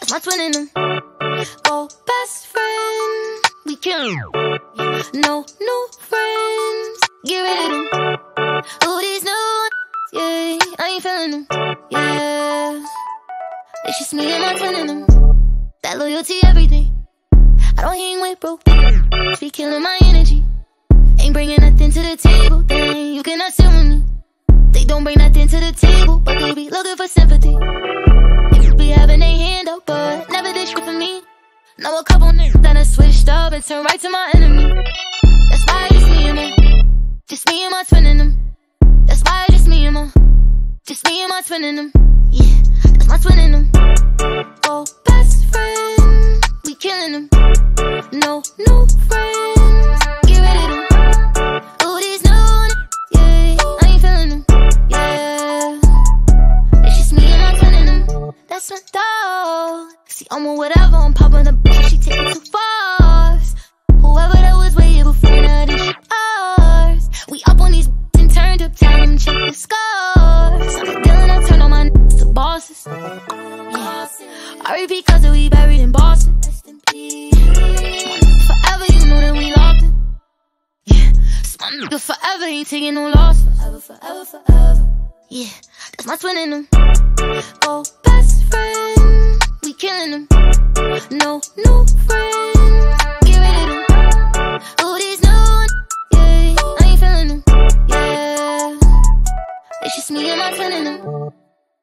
that's my twinning them. Oh, best friend, we killing them. No new friends, get rid of them. Oh, these new ones, yeah, I ain't feeling them, yeah. It's just me and my twinning them. That loyalty, everything. I don't hang with broke niggas, be killing my energy. Ain't bringing nothing to the table, then you cannot sit with me. They don't bring nothing to the table, but they be looking for sympathy. They be having their hand up, but never did shit for me. Know a couple niggas that I switched up and turned right to my enemy. That's why it's me and them. Just me and my twinning them. That's why it's just me and my. Just me and my twinning them. Yeah, that's my twinning them. Oh, best friend, we killing them. No new friends, get rid of them. Oh, these new ones, yeah, I ain't feeling them. Yeah, it's just me and my twinning them. That's my dog. See, I'm on whatever, I'm popping the bitch, she take it too far. Whoever that was way here before, now this shit ours. We up on these and turned up, tell them check the scars. I'm a dealing, I turn all my to bosses. Yeah, I repeat cause we buried in Boston. Rest in peace. Forever, you know that we locked it. Yeah, it's my nigga forever, ain't taking no loss. Forever, forever, forever. Yeah, that's my twinning them. Oh, best friend, we killing them. No new friends, get rid of them. Oh, these new ones, yeah, I ain't feeling them. Yeah, it's just me and my twinning them.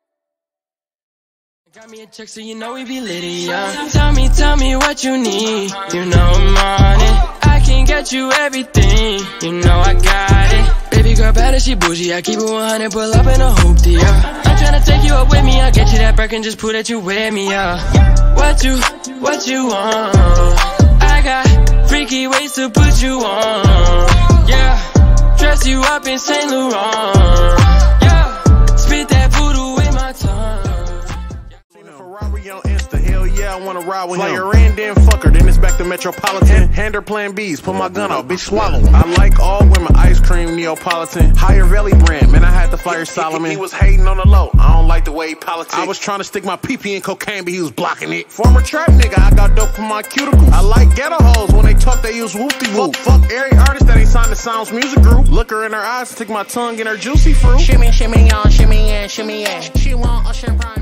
Got me a check so you know we be litty, yeah. Tell me what you need. You know I'm on it. I can get you everything. You know I got it. Baby girl better, she bougie. I keep it 100, pull up in a hoopty, yeah. I'm tryna take you up with me. I'll get you that break and just prove that you with me, yeah. What you want? I got freaky ways to put you on, yeah. Dress you up in Saint Laurent, yeah. Spit that voodoo with my tongue. On Insta, hell yeah, I wanna ride with him. Fly her in, then fuck her, then it's back to Metropolitan. Hand her plan B's, put my gun out, bitch swallow. I like all women, ice cream, Neapolitan. Higher Valley brand, man, I had to fire Solomon. He was hating on the low, I don't like the way he politics. I was trying to stick my pee-pee in cocaine, but he was blocking it. Former trap nigga, I got dope from my cuticles. I like ghetto hoes, when they talk, they use whoop-de-whoop. Fuck every artist that ain't signed to Sounds Music Group. Look her in her eyes, stick my tongue in her juicy fruit. Shimmy, shimmy, y'all, shimmy, yeah, shimmy, yeah. She want a champagne.